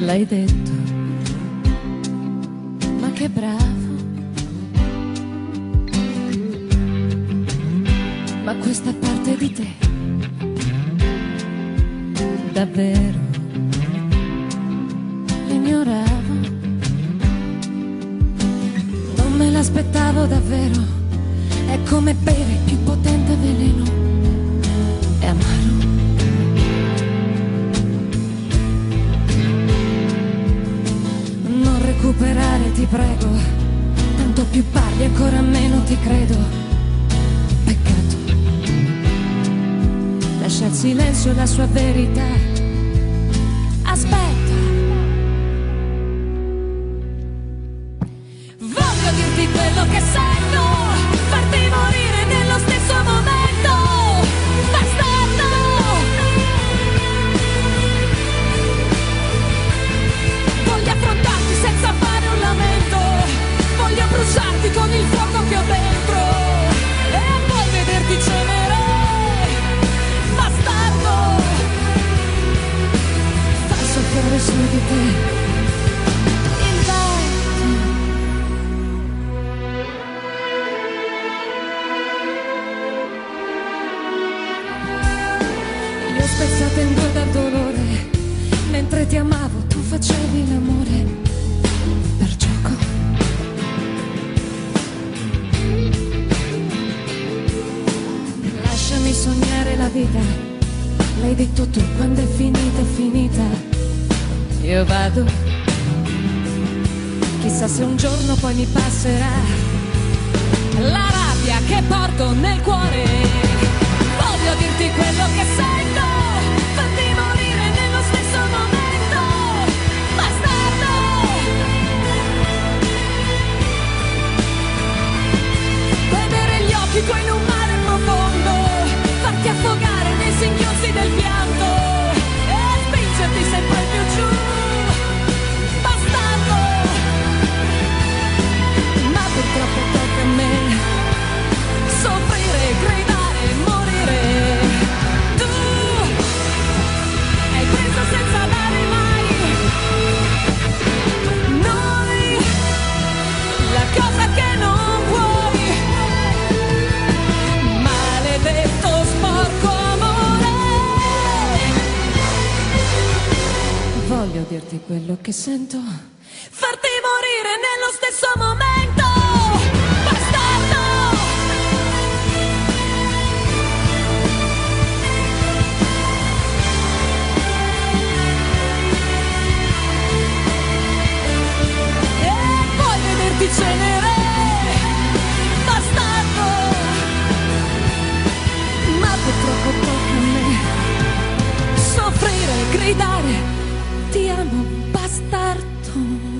L'hai detto, ma che bravo. Ma questa parte di te, davvero, l'ignoravo. Non me l'aspettavo davvero. È come bere il più potente veleno. È amaro. Non recuperare, ti prego. Tanto più parli, ancora meno ti credo. Peccato. Lascia il silenzio e la sua verità. Aspetta. Voglio dirti quello che sento, farti morire nello stesso momento. Bastardo. Voglio affrontarti senza fare un lamento. Voglio bruciarti con il fuoco che ho dentro e poi vederti cenere. Bastardo. Far soffrire su di te. Spezzata in due dal dolore, mentre ti amavo tu facevi l'amore per gioco. Lasciami sognare la vita, l'hai detto tu, quando è finita, io vado. Chissà se un giorno poi mi passerà la rabbia che porto nel cuore. Voglio dirti quello che sento, farti morire nello stesso momento. Bastardo. Vedere gli occhi tuoi in un mare profondo, farti affogare nei singhiozzi del pianto e spingerti sempre più giù. Bastardo. Ma purtroppo tocca a me soffrire, gridare, morire. Tu hai preso senza dare mai. Noi la cosa che non vuoi. Maledetto sporco amore. Voglio dirti quello che sento, farti morire nello stesso momento. Bastardo. Ti cenere, bastardo. Ma purtroppo tocca a me soffrire, gridare, ti amo, bastardo.